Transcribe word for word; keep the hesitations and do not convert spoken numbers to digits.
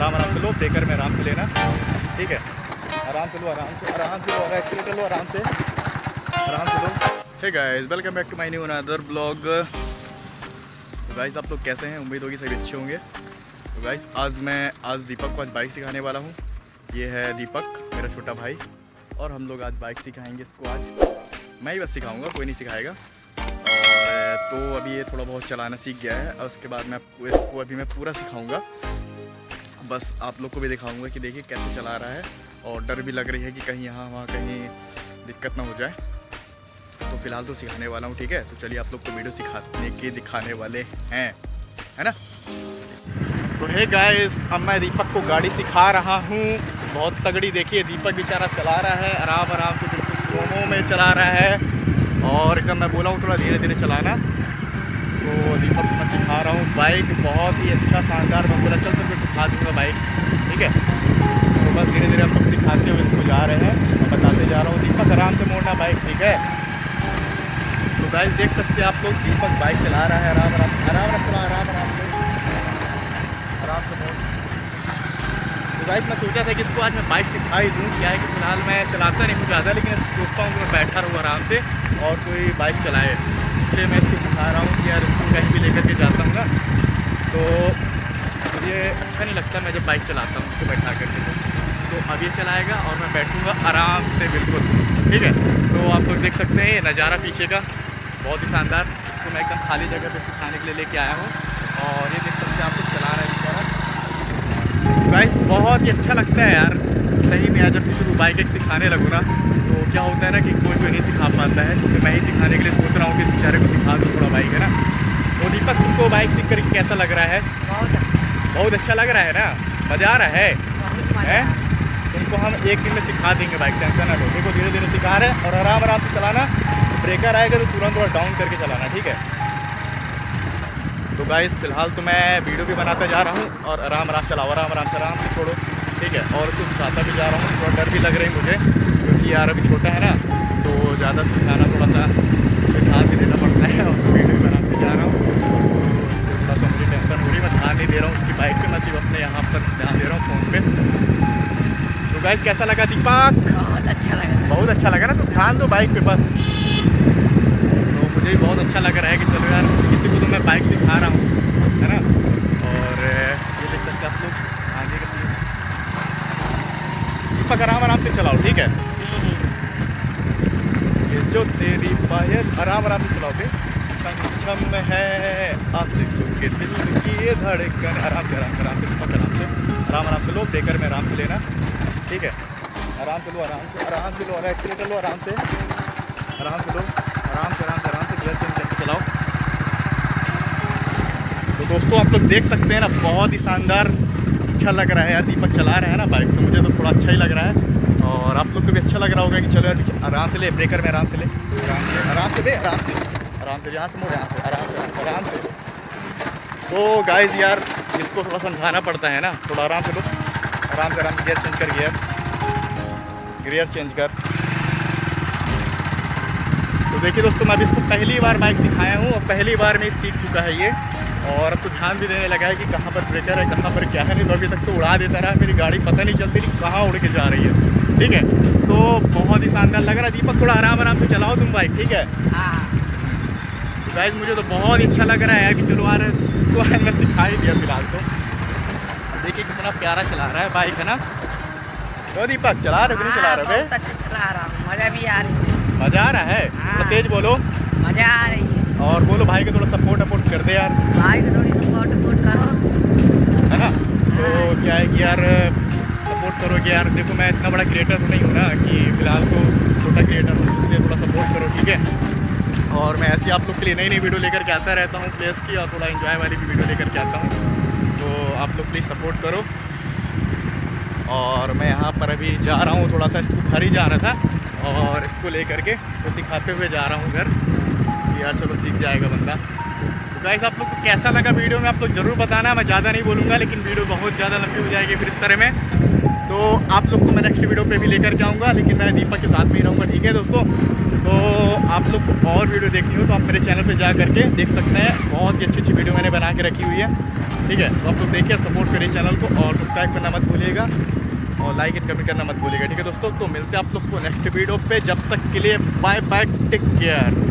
आराम आराम से लो, ब्रेकर में आराम से लेना, ठीक है। आराम से लो, आराम से आराम से लो, और एक्सीलेटर लो आराम से, आराम से लो। Hey guys, welcome back to my new another blog. तो गाइस आप लोग कैसे हैं? उम्मीद होगी सभी अच्छे होंगे। तो गाइस आज मैं आज दीपक को आज बाइक सिखाने वाला हूँ। ये है दीपक, मेरा छोटा भाई, और हम लोग आज बाइक सिखाएंगे इसको। आज मैं ही बस सिखाऊंगा, कोई नहीं सिखाएगा। और तो अभी ये थोड़ा बहुत चलाना सीख गया है, और उसके बाद मैं आपको इसको अभी मैं पूरा सिखाऊंगा। बस आप लोग को भी दिखाऊंगा कि देखिए कैसे चला रहा है, और डर भी लग रही है कि कहीं यहाँ वहाँ कहीं दिक्कत ना हो जाए। तो फिलहाल तो सिखाने वाला हूँ, ठीक है। तो चलिए आप लोग को वीडियो सिखाने के दिखाने वाले हैं, है ना। तो हे गाइस, अब मैं दीपक को गाड़ी सिखा रहा हूँ, बहुत तगड़ी। देखिए दीपक बेचारा चला रहा है आराम आराम से, बिल्कुल स्लोमो में चला रहा है। और एकदम मैं बोला हूँ थोड़ा धीरे धीरे चलाना। तो दीपक को मैं सिखा रहा हूँ बाइक, बहुत ही अच्छा शानदार। मैं बोला चल तुमको सिखा दूँगा बाइक, ठीक है। तो बस धीरे धीरे हम लोग सिखाते हुए इसको जा रहे हैं, मैं बताते जा रहा हूँ। दीपक आराम से मोड़ना बाइक, ठीक है। तो गाइस देख सकते हैं आप लोग, दीपक बाइक चला रहा है आराम आराम आराम आराम चला आराम आराम से आराम से मोड़। तो गाइस मैं सोचा था कि इसको आज मैं बाइक सिखा ही दूँ। क्या है कि फिलहाल मैं चलाता नहीं हूँ ज़्यादा, लेकिन सोचता हूँ कि मैं बैठा रहूँ आराम से और कोई बाइक चलाए, इसलिए मैं इसको सिखा रहा हूँ कि यार इसको कहीं भी लेकर के जाता हूँ ना, तो मुझे अच्छा नहीं लगता मैं जब बाइक चलाता हूँ उसको बैठा करके। तो अब ये चलाएगा और मैं बैठूँगा आराम से, बिल्कुल, ठीक है। तो आप लोग देख सकते हैं ये नज़ारा पीछे का, बहुत ही शानदार। इसको मैं एकदम खाली जगह पे सिखाने के लिए लेके आया हूँ, और ये देख सकते हैं आप लोग चला रहा है बेचारा। गाइस बहुत ही अच्छा लगता है यार, सही में। यार जब किसी को बाइक एक सिखाने लगो ना, तो क्या होता है ना कि कोई कोई नहीं सिखा पाता है, जिसमें मैं ही सिखाने के लिए सोच रहा हूँ कि बेचारे को सिखा दूँ थोड़ा बाइक, है ना। तो दीपक तुमको बाइक सीख करके कैसा लग रहा है? बहुत अच्छा, बहुत अच्छा लग रहा है ना, मज़ा आ रहा है, है? तुमको हम एक दिन में सिखा देंगे बाइक, टेंशन ना लो। देखो धीरे धीरे सिखा रहे हैं, और आराम आराम से चलाना। ब्रेकर आएगा तो तुरंत थोड़ा डाउन करके चलाना, ठीक है। तो गाइस फिलहाल तो मैं वीडियो भी बनाता जा रहा हूँ, और आराम आराम चलाओ, आराम आराम से आराम से छोड़ो, ठीक है। और उसको सिखाता भी जा रहा हूँ। थोड़ा डर भी लग रही है मुझे, क्योंकि यार अभी छोटा है ना, तो ज़्यादा सिखाना थोड़ा सा ध्यान भी देना पड़ता है। और वीडियो भी बनाते जा रहा हूँ, तो थोड़ा सा मुझे टेंशन हो रही है। मैं ध्यान नहीं दे रहा हूँ उसकी बाइक पर, मैं सिर्फ अपने यहाँ पर ध्यान दे रहा हूँ फ़ोन पर। तो गाइस कैसा लगा दीपक? बहुत अच्छा लगा, बहुत अच्छा लगा ना। तो ध्यान दो बाइक पे बस। तो मुझे भी बहुत अच्छा लग रहा है कि चलो यार किसी को तो मैं बाइक सिखा रहा हूँ, है ना। और ये देख सकते हैं आप लोग आगे का सीन। दीपक आराम आराम से चलाओ, ठीक है। ये जो तेरी पायल, आराम आराम से चलाओगे। छम है आशिकों के दिल की ये धड़कन, आराम से आराम से आराम से दीपक आराम से आराम आराम से लो, ब्रेकर में आराम से लेना, ठीक है। आराम से लो, आराम से आराम से लो, और एक्सीलेटर लो आराम से आराम से लो, आराम से आराम से आराम से गियर चेंज करके चलाओ। तो दोस्तों आप लोग देख सकते हैं ना, बहुत ही शानदार अच्छा लग रहा है यार। दीपक चला रहा है ना बाइक, तो मुझे तो थोड़ा अच्छा ही लग रहा है, और आप लोग को भी अच्छा लग रहा होगा कि चलो यार आराम से ले, ब्रेकर में आराम से ले, आराम से आराम से ले, आराम से आराम से यहाँ से मोड़, यहाँ से आराम से आराम से। तो गाइस यार इसको थोड़ा समझाना पड़ता है ना, थोड़ा आराम से लो, आराम से आराम से गियर चेंज कर, गियर गियर चेंज कर। तो देखिए दोस्तों, मैं अभी इसको पहली बार बाइक सिखाया हूँ, और पहली बार में सीख चुका है ये। और अब तो ध्यान भी देने लगा है कि कहाँ पर ब्रेकर है, कहाँ पर क्या है। नहीं तो अभी तक तो उड़ा देता रहा, मेरी गाड़ी पता नहीं चलती थी कहाँ उड़ के जा रही है, ठीक है। तो बहुत ही शानदार लग रहा है। दीपक थोड़ा आराम आराम से चलाओ तुम बाइक, ठीक है। तो गाइस मुझे तो बहुत ही अच्छा लग रहा है कि चलो यार इसको मैं सिखा ही दिया फिलहाल तो। देखिए कितना प्यारा चला रहा है बाइक, है ना। तो दीपक चला रहे नहीं चला रहे? बहुत अच्छा चला रहा हूँ, मज़ा भी आ रही है। मज़ा आ रहा है? तो तेज बोलो, मज़ा आ रही है। और बोलो भाई को थोड़ा सपोर्ट अपोर्ट कर दे यार, भाई को थोड़ी सपोर्ट अपोर्ट करो, है ना। तो क्या है कि यार सपोर्ट करो कि यार देखो मैं इतना बड़ा क्रिएटर तो नहीं हूँ ना, कि फिलहाल तो छोटा क्रिएटर हूँ, इसलिए थोड़ा सपोर्ट करो, ठीक है। और मैं ऐसी आप लोग के लिए नई नई वीडियो लेकर के आता रहता हूँ प्लेस की, और थोड़ा एंजॉय वाली भी वीडियो लेकर के आता हूँ। तो आप लोग प्लीज़ सपोर्ट करो। और मैं यहाँ पर अभी जा रहा हूँ, थोड़ा सा इसको घर ही जा रहा था, और इसको लेकर के तो सिखाते हुए जा रहा हूँ घर, यार चलो सीख जाएगा बंदा। तो गाइस आप लोग को कैसा लगा वीडियो में आप लोग ज़रूर बताना। मैं ज़्यादा नहीं बोलूँगा, लेकिन वीडियो बहुत ज़्यादा लंबी हो जाएगी फिर इस तरह में। तो आप लोग को मैं नेक्स्ट वीडियो पे भी लेकर के आऊँगा, लेकिन मैं दीपक के साथ में ही रहूँगा, ठीक है दोस्तों। तो आप लोग को और वीडियो देखनी हो तो आप मेरे चैनल पे जा करके देख सकते हैं, बहुत ही अच्छी अच्छी वीडियो मैंने बना के रखी हुई है, ठीक है। तो आप लोग देखिए, सपोर्ट करिए चैनल को और सब्सक्राइब करना मत भूलिएगा और लाइक एंड कमेंट करना मत भूलिएगा, ठीक है दोस्तों। तो मिलते हैं आप लोग को नेक्स्ट वीडियो पे, जब तक के लिए बाय बाय, टेक केयर।